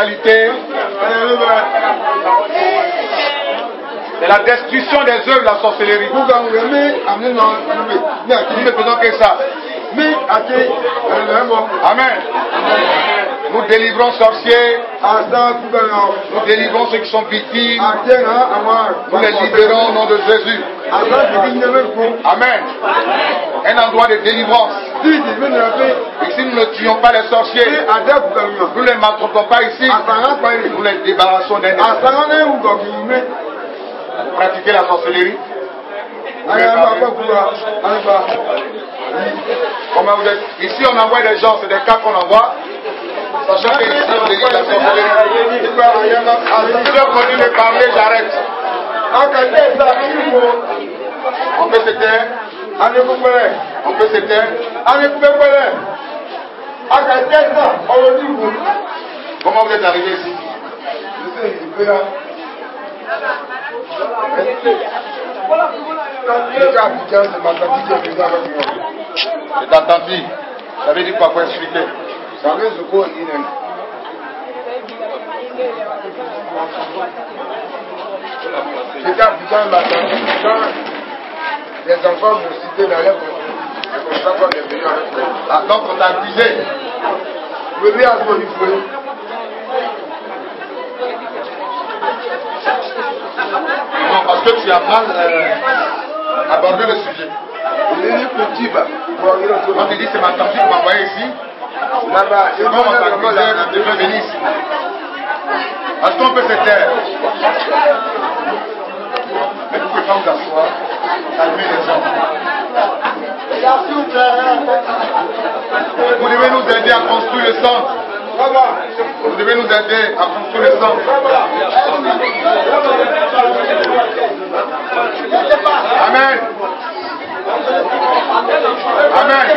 l'immortalité. C'est la destruction des œuvres de la sorcellerie. Nous ne faisons que ça. Amen. Nous délivrons sorciers. Nous délivrons ceux qui sont victimes. Nous les libérons au nom de Jésus. Amen. Un endroit de délivrance. Et si nous ne tuons pas les sorciers, nous ne les maltraitons pas ici, nous les débarrassons d'un esprit. Pratiquer la sorcellerie. Comment vous êtes? Ici on envoie des gens, c'est des cas qu'on envoie. Sachant que ici on délivre la sorcellerie. Si on continue de parler, j'arrête. On peut se taire. On peut se taire. Comment vous êtes arrivé ici? C'est ta tante. Ça veut dire quoi pour expliquer? J'étais à Abidjan le matin. Les enfants me citaient dans leur ah, donc on t'a accusé. Oui, à ce niveau. Non, parce que tu as mal abordé le sujet. Quand tu dis c'est ma tante qui m'a envoyé ici, là-bas, c'est bon, on t'accusait de venir ici. Est-ce qu'on peut se taire? Mais vous pouvez pas vous asseoir, calmer les gens. Vous devez nous aider à construire le centre. Vous devez nous aider à construire le centre. Amen. Amen.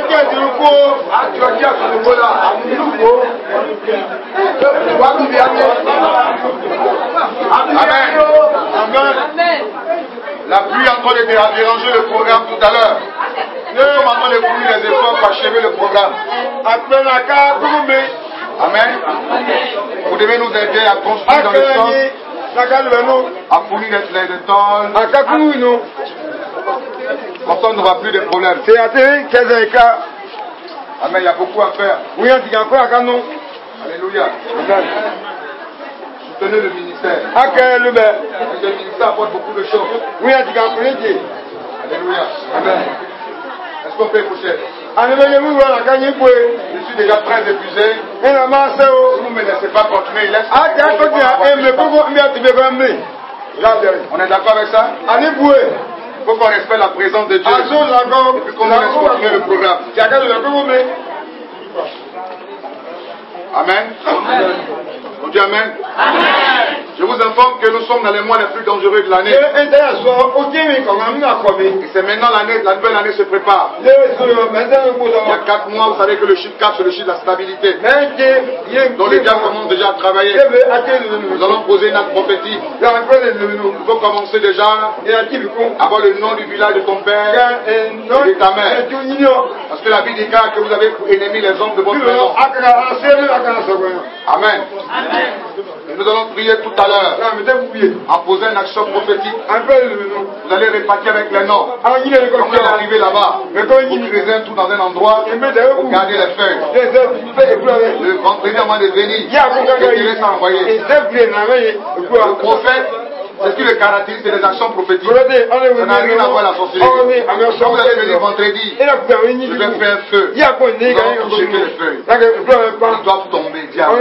La pluie est en train de déranger le programme tout à l'heure. Nous sommes en train de fournir les efforts pour achever le programme. Amen. Vous devez nous aider à construire dans le sens, à fournir les tôles. Comme ça, on n'aura plus de problèmes. Amen. Il y a beaucoup à faire. Alléluia. Soutenez le ministère. Le ministère apporte beaucoup de choses. Alléluia. Amen. Est-ce qu'on peut écouter? Je suis déjà très épuisé. Si vous ne me laissez pas continuer, il laisse. On est d'accord avec ça? Il faut qu'on respecte la présence de Dieu. Et puis qu'on laisse continuer le programme. Amen. On dit Amen. Je vous informe que nous sommes dans les mois les plus dangereux de l'année. Et c'est maintenant la nouvelle année se prépare. Il y a 4 mois, vous savez que le chiffre 4 c'est le chiffre de la stabilité. Donc les gars commencent déjà à travailler. Nous allons poser une acte prophétique. Il faut commencer déjà à avoir le nom du village de ton père et de ta mère. Parce que la Bible déclare que vous avez pour ennemis les hommes de votre maison. Amen. Et nous allons prier tout à l'heure en posant une action prophétique. Vous allez répartir avec les noms. Quand vous allez arriver là-bas, vous creusez un trou dans un endroit, vous gardez les feuilles. Le vendredi avant de venir, vous direz ça envoyer. Le prophète, c'est ce qui le caractérise, c'est les actions prophétiques. Ça n'a rien à voir avec la sorcellerie. Quand vous allez venir vendredi, je vais faire un feu. Nous allons toucher les feuilles. Ils doivent tomber, diable.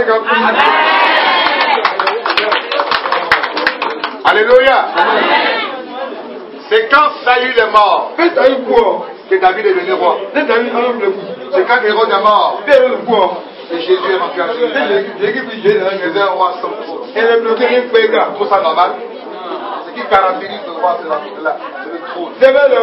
Alléluia. C'est quand Saül est mort que David est devenu roi. C'est quand Hérode est mort que Jésus est rentré à Jésus. Jésus est un roi sans faute. C'est tout ça normal. Ce qui caractérise le roi, c'est le trône.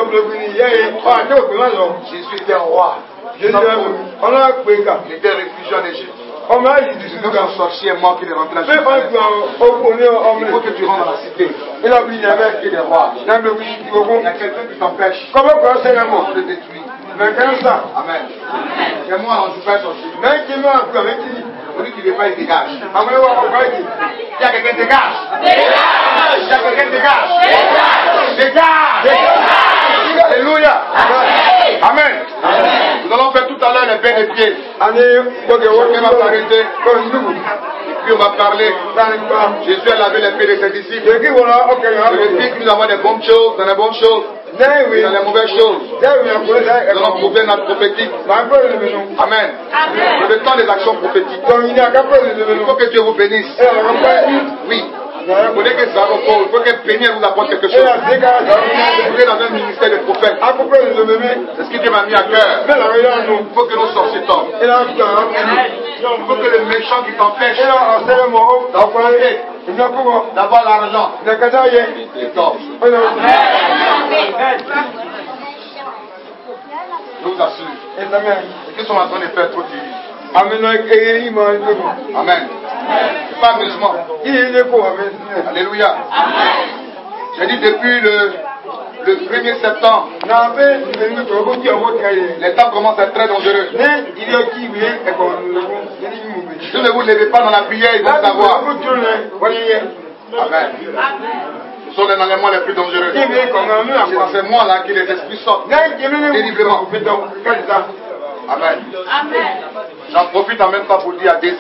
Jésus était un roi. Il était réfugié en Égypte. Donc un sorcier est mort qui est rentré à Jésus. Il faut que tu rentres dans la cité. Il y a des rois. Il y a quelqu'un qui t'empêche de détruire. Amen. Et moi, on ne joue pas sorcier. Celui qui ne veut pas, il dégage. Il y a quelqu'un qui dégage. Il y a quelqu'un qui dégage. Dégage. Alléluia. Amen. Nous allons faire tout à l'heure les bains des pieds. Chacun va s'arrêter. Puis on va parler. Jésus a lavé les pieds de ses disciples. Je veux dire que nous avons des bonnes choses, dans les bonnes choses, dans les mauvaises choses. Nous allons prouver notre prophétique. Amen. C'est le temps des actions prophétiques. Il faut que Dieu vous bénisse. Oui. Vous voulez que ça repose, il faut que Péniel vous apporte quelque chose. Vous êtes dans un ministère de prophètes. C'est ce qui Dieu m'a mis à cœur. Il faut que nos sorciers tombent. Il faut que le méchant qui t'empêche d'avoir l'argent, il tombe. Je vous assure. Ce qu'ils sont en train de faire trop terrible. Amen. C'est pas amusement. Alléluia. J'ai dit depuis le 1er septembre, les temps commencent à être très dangereux. Si ne vous levez pas dans la prière, ils vont savoir. Amen. Ce sont dans les mois les plus dangereux. C'est dans ces mois-là que les esprits sortent terriblement. Amen. J'en profite en même temps pour dire à Daisy.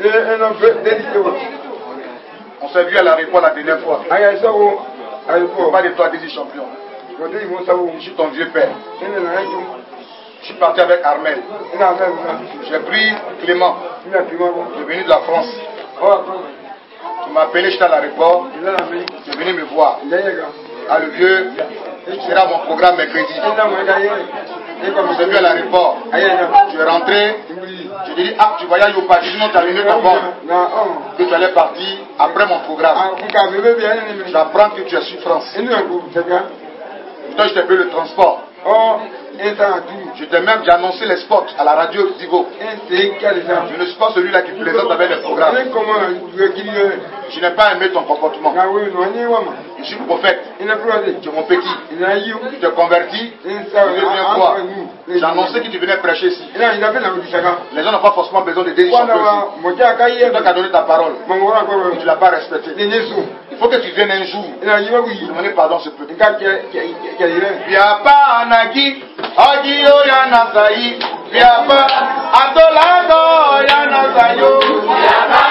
On s'est vu à l'aéroport la dernière fois. Pas de toi, Daisy champion. Je suis ton vieux père. Je suis parti avec Armel. J'ai pris Clément. Il est venu de la France. Tu m'as appelé, j'étais à l'aéroport. Tu es venu me voir. Ah, le vieux, c'est là mon programme mercredi. On s'est vu à l'aéroport. Tu es rentré. Je te dis, ah, tu voyages ou pas? Je dis, non, tu as venu ton bon. Que tu allais partir après mon programme. J'apprends que tu es sur France. Toi, je t'ai payé le transport. Je t'ai même annoncé les spots à la radio Divo. Je ne suis pas celui-là qui plaisante avec les programmes. Je n'ai pas aimé ton comportement. Je suis prophète. Tu es mon petit. Tu t'es converti. Tu viens voir. J'ai annoncé que tu venais prêcher ici. Les gens n'ont pas forcément besoin de délire chanteuse. C'est toi qui as donné ta parole. Tu ne l'as pas respecté. Il faut que tu viennes un jour. Demander pardon ce peu. Biapa anaki, Ogio Yanasai, Biapa Atolando Yanasayo.